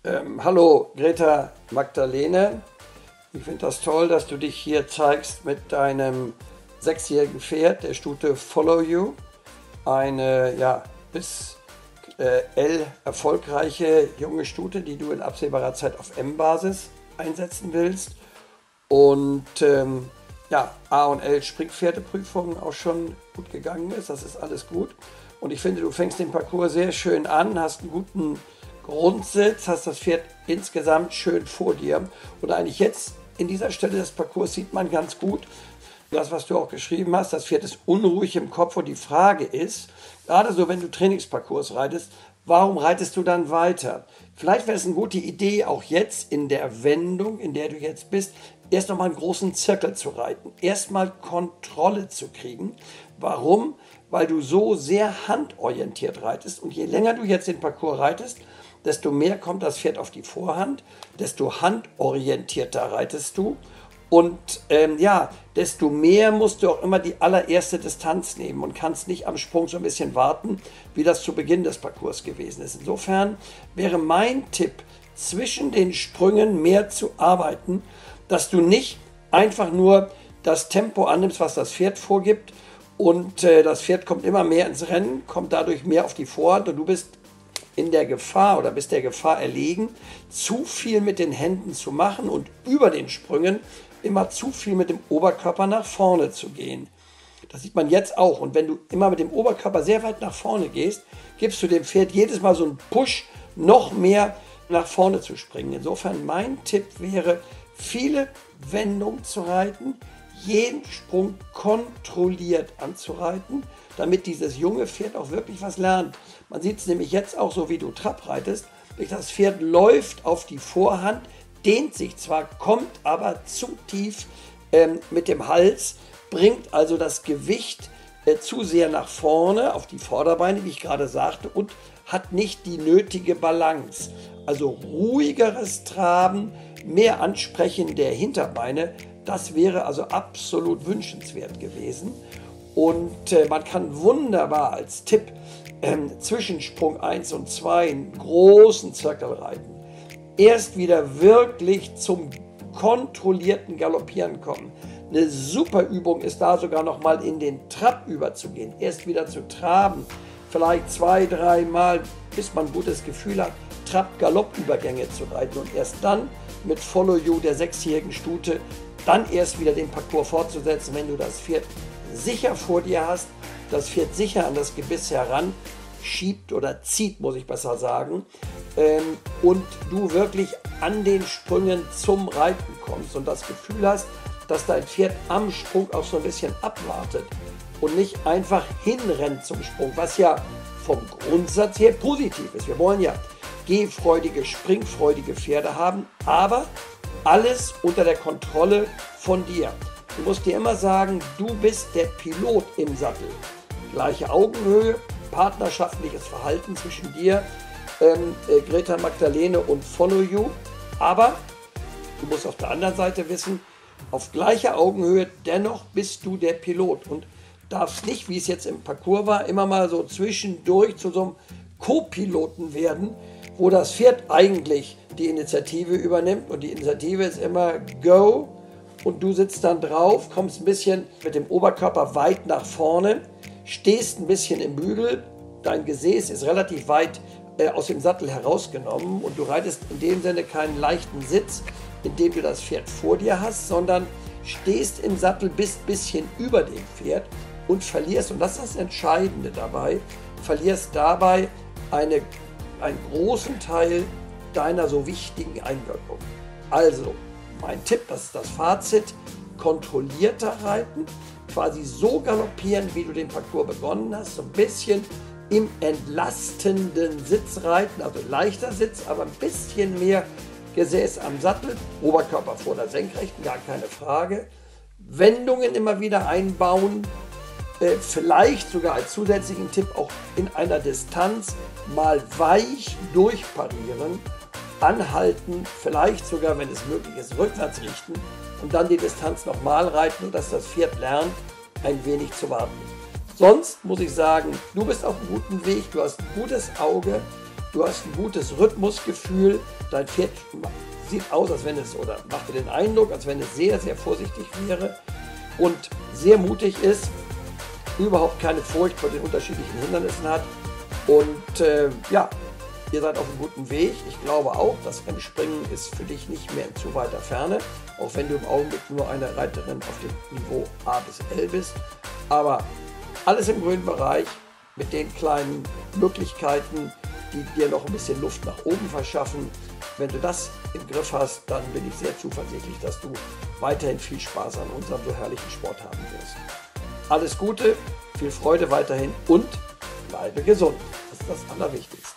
Hallo Greta Magdalene, ich finde das toll, dass du dich hier zeigst mit deinem sechsjährigen Pferd, der Stute Follow You. Eine bis L erfolgreiche junge Stute, die du in absehbarer Zeit auf M-Basis einsetzen willst. Und A und L Springpferdeprüfung auch schon gut gegangen ist, das ist alles gut. Und ich finde, du fängst den Parcours sehr schön an, hast einen guten Grundsitz, hast das Pferd insgesamt schön vor dir. Und eigentlich jetzt in dieser Stelle des Parcours sieht man ganz gut, das, was du auch geschrieben hast, das Pferd ist unruhig im Kopf und die Frage ist, gerade so, wenn du Trainingsparcours reitest, warum reitest du dann weiter? Vielleicht wäre es eine gute Idee, auch jetzt in der Wendung, in der du jetzt bist, erst nochmal einen großen Zirkel zu reiten, erstmal Kontrolle zu kriegen. Warum? Weil du so sehr handorientiert reitest und je länger du jetzt den Parcours reitest, desto mehr kommt das Pferd auf die Vorhand, desto handorientierter reitest du und desto mehr musst du auch immer die allererste Distanz nehmen und kannst nicht am Sprung so ein bisschen warten, wie das zu Beginn des Parcours gewesen ist. Insofern wäre mein Tipp, zwischen den Sprüngen mehr zu arbeiten, dass du nicht einfach nur das Tempo annimmst, was das Pferd vorgibt und das Pferd kommt immer mehr ins Rennen, kommt dadurch mehr auf die Vorhand und du bist in der Gefahr oder bist der Gefahr erlegen, zu viel mit den Händen zu machen und über den Sprüngen immer zu viel mit dem Oberkörper nach vorne zu gehen. Das sieht man jetzt auch. Und wenn du immer mit dem Oberkörper sehr weit nach vorne gehst, gibst du dem Pferd jedes Mal so einen Push, noch mehr nach vorne zu springen. Insofern mein Tipp wäre, viele Wendungen zu reiten, jeden Sprung kontrolliert anzureiten, damit dieses junge Pferd auch wirklich was lernt. Man sieht es nämlich jetzt auch so, wie du Trab reitest. Das Pferd läuft auf die Vorhand, dehnt sich zwar, kommt aber zu tief mit dem Hals, bringt also das Gewicht zu sehr nach vorne auf die Vorderbeine, wie ich gerade sagte, und hat nicht die nötige Balance. Also ruhigeres Traben, mehr Ansprechen der Hinterbeine, das wäre also absolut wünschenswert gewesen. Und man kann wunderbar als Tipp zwischen Sprung 1 und 2 einen großen Zirkel reiten. Erst wieder wirklich zum kontrollierten Galoppieren kommen. Eine super Übung ist da sogar noch mal in den Trab überzugehen. Erst wieder zu traben, vielleicht 2, 3 Mal, bis man ein gutes Gefühl hat, Trab-Galopp-Übergänge zu reiten und erst dann mit Follow You der sechsjährigen Stute dann erst wieder den Parcours fortzusetzen, wenn du das Pferd sicher vor dir hast, das Pferd sicher an das Gebiss heran schiebt oder zieht, muss ich besser sagen, und du wirklich an den Sprüngen zum Reiten kommst und das Gefühl hast, dass dein Pferd am Sprung auch so ein bisschen abwartet und nicht einfach hinrennt zum Sprung, was ja vom Grundsatz her positiv ist. Wir wollen ja gehfreudige, springfreudige Pferde haben, aber alles unter der Kontrolle von dir. Du musst dir immer sagen, du bist der Pilot im Sattel. Gleiche Augenhöhe, partnerschaftliches Verhalten zwischen dir, Greta Magdalene und Follow You. Aber du musst auf der anderen Seite wissen, auf gleicher Augenhöhe, dennoch bist du der Pilot und darfst nicht, wie es jetzt im Parcours war, immer mal so zwischendurch zu so einem Co-Piloten werden, wo das Pferd eigentlich die Initiative übernimmt und die Initiative ist immer Go und du sitzt dann drauf, kommst ein bisschen mit dem Oberkörper weit nach vorne, stehst ein bisschen im Bügel, dein Gesäß ist relativ weit aus dem Sattel herausgenommen und du reitest in dem Sinne keinen leichten Sitz, in dem du das Pferd vor dir hast, sondern stehst im Sattel, bist ein bisschen über dem Pferd und verlierst, und das ist das Entscheidende dabei, verlierst dabei einen großen Teil deiner so wichtigen Einwirkung. Also, mein Tipp, das ist das Fazit, kontrollierter reiten, quasi so galoppieren, wie du den Parcours begonnen hast, so ein bisschen im entlastenden Sitz reiten, also leichter Sitz, aber ein bisschen mehr Gesäß am Sattel, Oberkörper vor der Senkrechten, gar keine Frage. Wendungen immer wieder einbauen, vielleicht sogar als zusätzlichen Tipp auch in einer Distanz mal weich durchparieren, anhalten, vielleicht sogar, wenn es möglich ist, rückwärts richten und dann die Distanz nochmal reiten, sodass das Pferd lernt, ein wenig zu warten. Sonst muss ich sagen, du bist auf einem guten Weg, du hast ein gutes Auge, du hast ein gutes Rhythmusgefühl, dein Pferd sieht aus, als wenn es, oder macht dir den Eindruck, als wenn es sehr, sehr vorsichtig wäre und sehr mutig ist, überhaupt keine Furcht vor den unterschiedlichen Hindernissen hat. Und ja, ihr seid auf einem guten Weg. Ich glaube auch, das Rennspringen ist für dich nicht mehr in zu weiter Ferne, auch wenn du im Augenblick nur eine Reiterin auf dem Niveau A bis L bist. Aber alles im grünen Bereich mit den kleinen Möglichkeiten, die dir noch ein bisschen Luft nach oben verschaffen. Wenn du das im Griff hast, dann bin ich sehr zuversichtlich, dass du weiterhin viel Spaß an unserem so herrlichen Sport haben wirst. Alles Gute, viel Freude weiterhin und bleibe gesund. Das ist das Allerwichtigste.